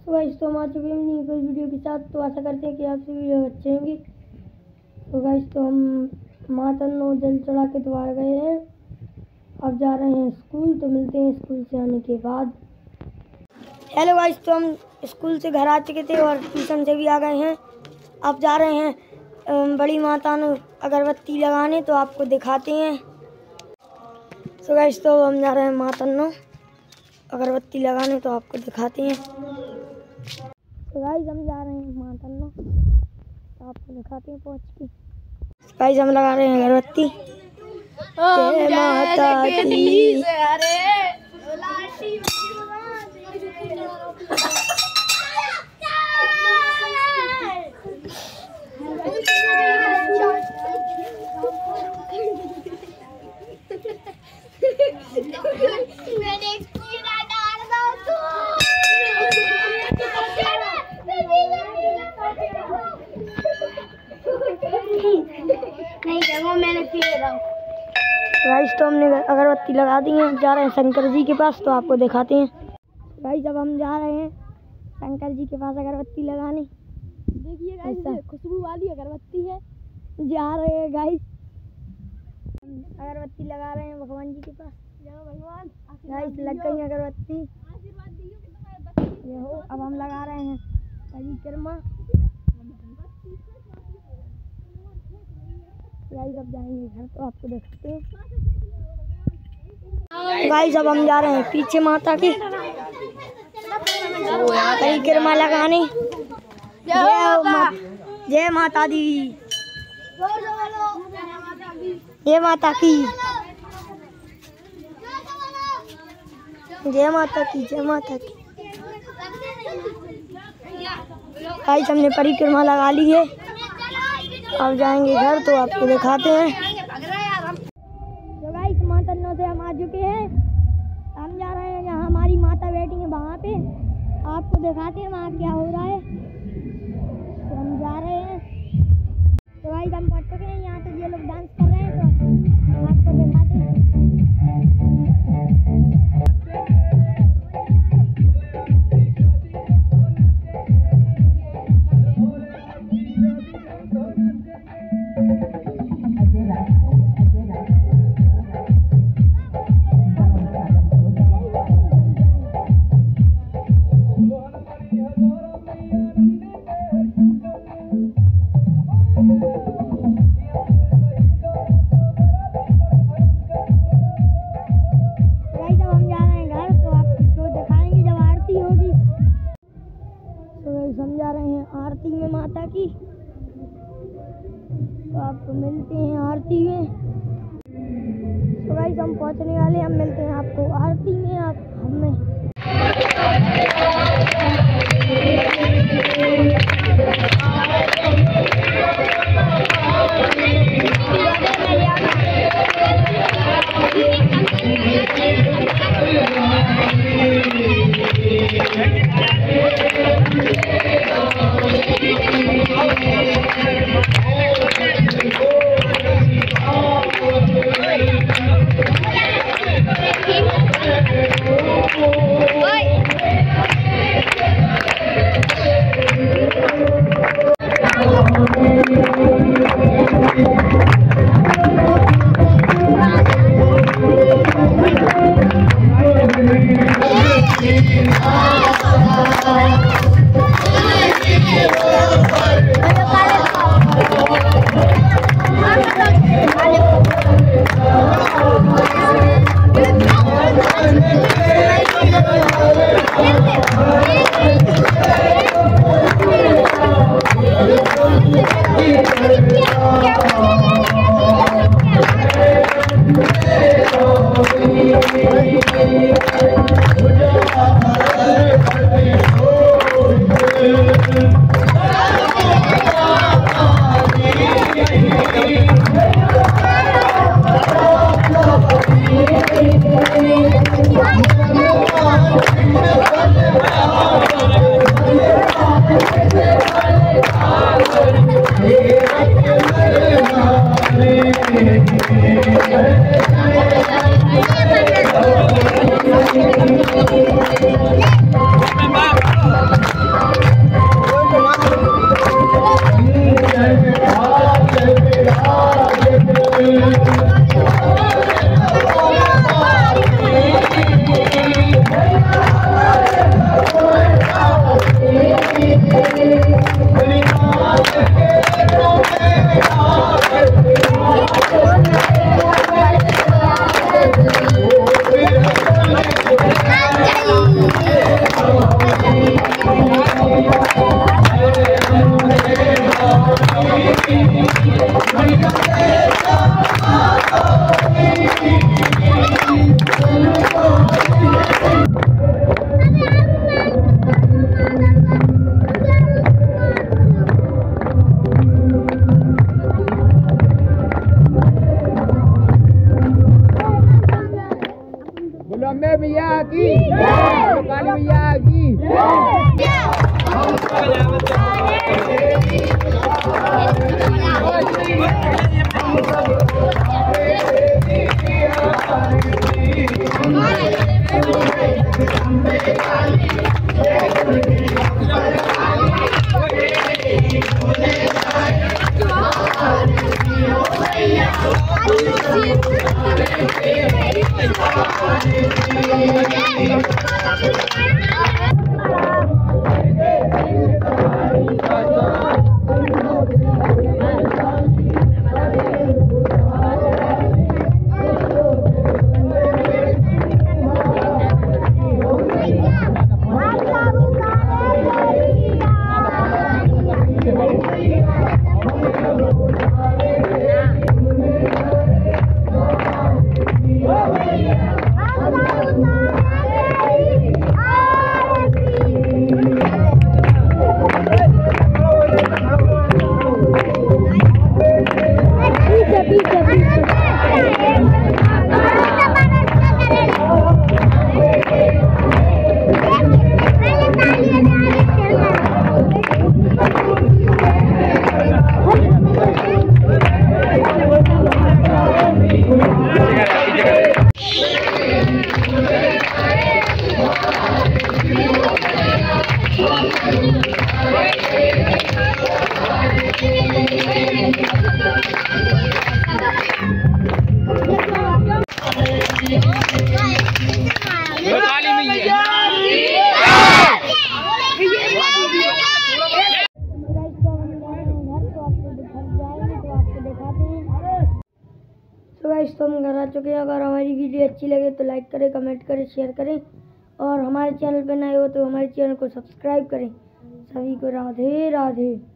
तो गाइस तो हम आ चुके हैं न्यू कोई वीडियो के साथ। तो आशा करते हैं कि आपसे वीडियो अच्छे होंगे। तो गाइस तो हम माता नो जल चढ़ा के तो आ गए हैं, अब जा रहे हैं स्कूल। तो मिलते हैं स्कूल से आने के बाद। हेलो गाइस, तो हम स्कूल से घर आ चुके थे और ट्यूशन से भी आ गए हैं। अब जा रहे हैं बड़ी माता नो अगरबत्ती लगाने, तो आपको दिखाते हैं। तो गाइस तो हम जा रहे हैं माता नो अगरबत्ती लगाने, तो आपको दिखाते हैं। तो गाइस हम जा रहे हैं माता नो, तो आपको दिखाते हैं पहुँच के। गाइस हम लगा रहे हैं अगरबत्ती। जय माता दी। गाइस तो हमने अगरबत्ती लगा दी है, जा रहे हैं शंकर जी के पास, तो आपको दिखाते हैं। गाइस अब हम जा रहे हैं शंकर जी के पास अगरबत्ती लगाने। देखिए गाइस खुशबू वाली अगरबत्ती है। जा रहे हैं गाइस, अगरबत्ती लगा रहे हैं भगवान जी के पास। भगवान गाइस लग गई अगरबत्ती, ये हो। अब हम लगा रहे हैं परिक्रमा। गाइस अब जाएंगे घर, तो आपको दिखाते हैं। गाइस अब हम जा रहे हैं पीछे माता की परिक्रमा लगाने। जय माता दी, जय माता की, जय माता की, जय माता की। गाइस हमने परिक्रमा लगा ली है, अब जाएंगे घर, तो आपको दिखाते हैं। तो गाइस माता नो से हम आ चुके हैं, हम जा रहे हैं जहाँ हमारी माता बैठी है वहाँ पे, आपको दिखाते हैं वहाँ क्या हो रहा है। तो हम जा रहे हैं। तो गाइस हम पहुँच चुके हैं यहाँ, तो ये लोग डांस कर रहे हैं, तो आपको दिखाते हैं। हम जा रहे हैं आरती में माता की, तो आपको मिलते हैं आरती में। तो गाइस हम पहुंचने वाले, हम मिलते हैं आपको आरती में। आप हमें तो गाइस तो हम घर आ चुके हैं। अगर हमारी वीडियो अच्छी लगे तो लाइक करें, कमेंट करें, शेयर करें और हमारे चैनल पर नए हो तो हमारे चैनल को सब्सक्राइब करें। सभी को राधे राधे।